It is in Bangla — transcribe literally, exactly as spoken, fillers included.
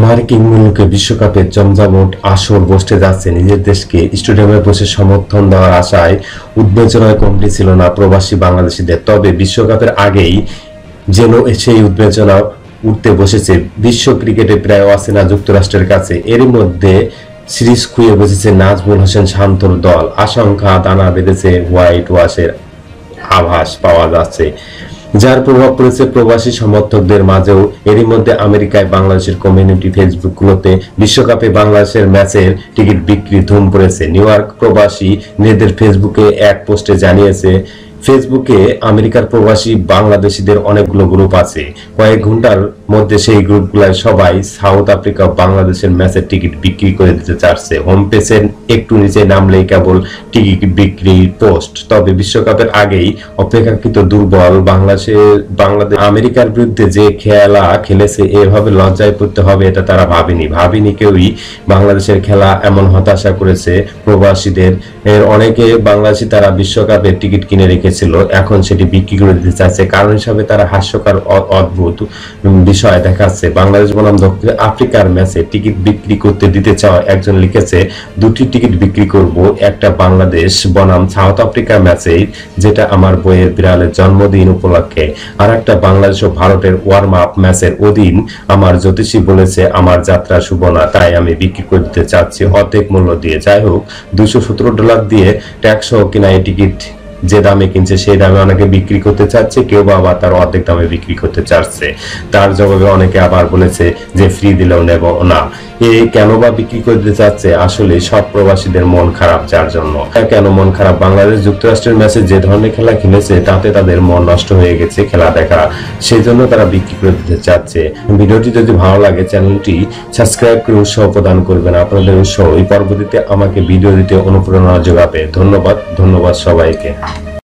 মার্কিন মুলুকে বিশ্বকাপের জমজমাট আসর বসতে যাচ্ছে। নিজের দেশকে স্টেডিয়ামে বসে সমর্থন দেওয়ার আশায় উদ্বেজনায় কমতি ছিল না প্রবাসী বাংলাদেশিদের। তবে বিশ্বকাপের আগেই যেন সেই উদ্বেজনা উঠতে বসেছে বিশ্ব ক্রিকেটে প্রায় অচেনা যুক্তরাষ্ট্রের কাছে। এরই মধ্যে সিরিজ খুঁয়ে বসেছে নাজমুল হোসেন শান্তর দল। আশঙ্কা দানা বেঁধেছে, হোয়াইট ওয়াশের আভাস পাওয়া যাচ্ছে, যার প্রভাব পড়েছে প্রবাসী সমর্থকদের মাঝেও। এরই মধ্যে আমেরিকায় বাংলাদেশের কমিউনিটি ফেসবুকগুলোতে বিশ্বকাপে বাংলাদেশের ম্যাচের টিকিট বিক্রি ধুম পড়েছে। নিউ ইয়র্ক প্রবাসী নিজেদের ফেসবুকে এক পোস্টে জানিয়েছে, ফেসবুকে আমেরিকার প্রবাসী বাংলাদেশিদের অনেকগুলো গ্রুপ আছে। কয়েক ঘন্টার মধ্যে সেই গ্রুপগুলোয় সবাই সাউথ আফ্রিকা বাংলাদেশের ম্যাচের টিকিট বিক্রি করে দিতে চাচ্ছে। হোম পেজের একটু নিচে নামলেই কেবল টিকিট বিক্রির পোস্ট। তবে বিশ্বকাপের আগেই অপেক্ষাকৃত দুর্বল বাংলাদেশে বাংলাদেশ আমেরিকার বিরুদ্ধে যে খেলা খেলেছে, এভাবে লজ্জায় পড়তে হবে এটা তারা ভাবেনি ভাবেনি কেউই। বাংলাদেশের খেলা এমন হতাশা করেছে প্রবাসীদের। এর অনেকে বাংলাদেশি তারা বিশ্বকাপের টিকিট কিনে রেখেছিল, এখন সেটি বিক্রি করে দিতে চাইছে। কারণ হিসাবে তারা হাস্যকর অদ্ভুত বিষয় দেখাচ্ছে। বাংলাদেশ বনাম দক্ষিণ আফ্রিকার ম্যাচে টিকিট বিক্রি করতে দিতে চাওয়া একজন লিখেছে, দুটি টিকিট বিক্রি করব, একটা বাংলাদেশ বনাম সাউথ আফ্রিকা ম্যাচে যেটা আমার বইয়ের বিড়ালের জন্মদিন উপলক্ষে, আর একটা বাংলাদেশ ও ভারতের ওয়ার্ম আপ ম্যাচের অধীন। আমার জ্যোতিষী বলেছে আমার যাত্রা শুভ না, তাই আমি বিক্রি করে দিতে চাচ্ছি অর্ধেক মূল্য দিয়ে। যাই হোক, দুইশো সতেরো ডলার দিয়ে ট্যাক্স সহ কিনা এই টিকিট যে দামে কিনছে সেই দামে অনেকে বিক্রি করতে চাচ্ছে, কেউ বা আবার তার অর্ধেক দামে বিক্রি করতে চাচ্ছে। তার জবাবে অনেকে আবার বলেছে যে ফ্রি দিলেও নেব না। এই কেন বা বিক্রি করে দিতে চাচ্ছে? আসলে সব প্রবাসীদের মন খারাপ। যার জন্য কেন মন খারাপ? বাংলাদেশ যুক্তরাষ্ট্রের ম্যাচে যে ধরনের খেলা খেলেছে তাতে তাদের মন নষ্ট হয়ে গেছে খেলা দেখা, সেই জন্য তারা বিক্রি করে দিতে চাচ্ছে। ভিডিওটি যদি ভালো লাগে চ্যানেলটি সাবস্ক্রাইব করে উৎসাহ প্রদান করবেন। আপনাদের উৎসাহ এই পরবর্তীতে আমাকে ভিডিও দিতে অনুপ্রেরণা যোগাবে। ধন্যবাদ ধন্যবাদ সবাইকে।